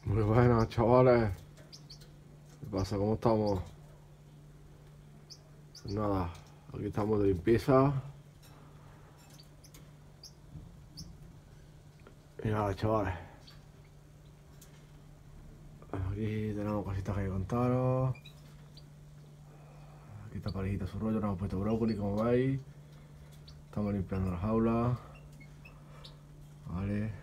Muy buenas, chavales. ¿Qué pasa? ¿Cómo estamos? Pues nada, aquí estamos de limpieza. Y nada, chavales. Aquí tenemos cositas que contaros. Aquí está parejita su rollo, nos hemos puesto brócoli, como veis. Estamos limpiando las jaulas. Vale.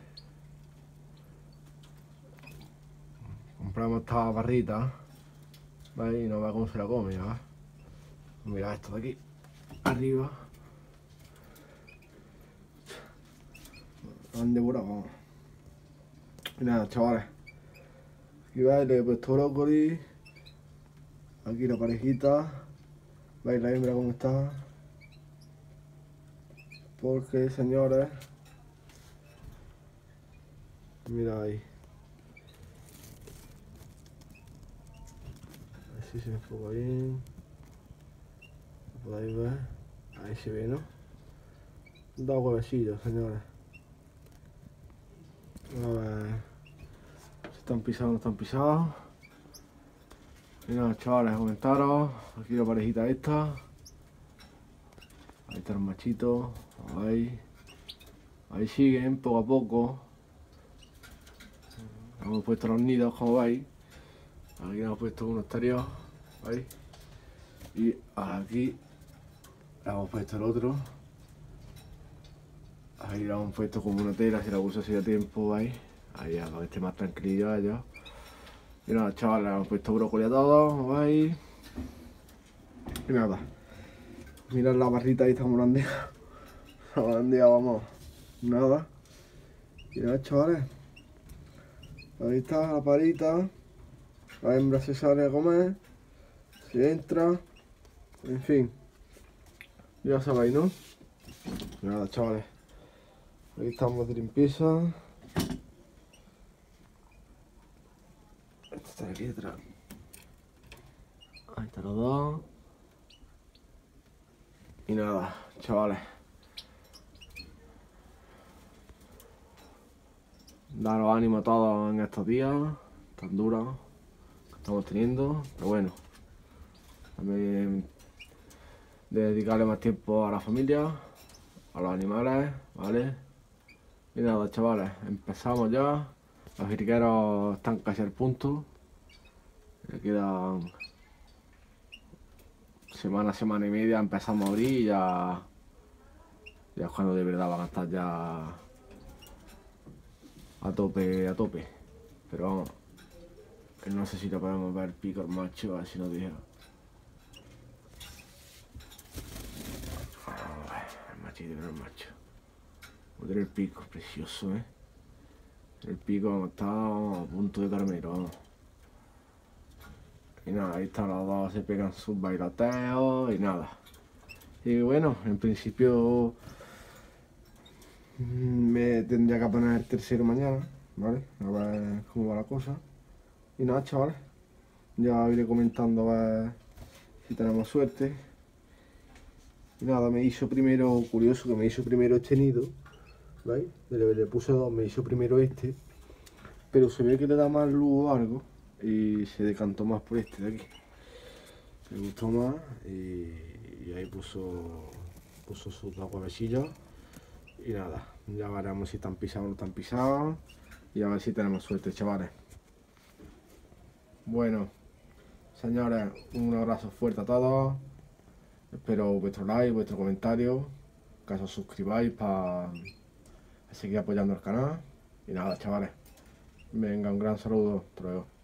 Compramos esta barrita. ¿Veis? Y no ve cómo se la come, ya. Mira esto de aquí. Arriba. Lo han devorado, vamos. Y nada, chavales. Aquí veis, le he puesto brócoli. Aquí la parejita. ¿Veis la hembra cómo está? Porque, señores, mira ahí. A ver si se enfoca bien. Lo podéis ver. Ahí se ve, ¿no? Dos huevecillos, señores. A ver. Si están pisados o no están pisados. Y nada, chavales, comentaros. Aquí la parejita esta. Ahí están los machitos. Ahí. Ahí siguen, poco a poco. Hemos puesto los nidos, como veis. Aquí hemos puesto uno exterior. ¿Veis? Y aquí hemos puesto el otro. Ahí lo hemos puesto como una tela, si la puse hacía tiempo, ¿veis? Ahí ya, para que esté más tranquilillo allá. Y nada, chavales, hemos puesto brócoli a todos, ¿veis? Y nada. Mirad la barrita ahí, está morandeada. La morandeada, vamos. Nada. Y nada, chavales. Ahí está la parita. La hembra se sale a comer. Se entra. En fin. Ya sabéis, ¿no? Y nada, chavales. Aquí estamos de limpieza. Este está aquí detrás. Ahí están los dos. Y nada, chavales. Daros ánimo a todos en estos días tan duros que estamos teniendo. Pero bueno, también de dedicarle más tiempo a la familia, a los animales, ¿vale? Y nada, chavales, empezamos ya. Los jilgueros están casi al punto. Le quedan semana y media, empezamos a abrir y ya es cuando de verdad van a estar ya a tope, a tope. Pero vamos, no sé si lo podemos ver el pico el macho, a ver si nos dijeron. El machito no es macho. Joder, el pico, precioso, ¿eh? El pico está a punto de caramelo, vamos. Y nada, ahí están los dos, se pegan sus bailoteos y nada. Y bueno, en principio me tendría que poner el tercero mañana, ¿vale? A ver cómo va la cosa. Y nada, chavales, ya iré comentando a ver si tenemos suerte. Y nada, me hizo primero, curioso que me hizo primero este nido, ¿veis? Le puse dos, me hizo primero este, pero se ve que le da más luz o algo y se decantó más por este de aquí. Me gustó más y ahí puso sus dos huevecillos. Y nada, ya veremos si están pisados o no están pisados y a ver si tenemos suerte, chavales. Bueno, señores, un abrazo fuerte a todos. Espero vuestro like, vuestro comentario, que os suscribáis para seguir apoyando el canal. Y nada, chavales, venga, un gran saludo, hasta luego.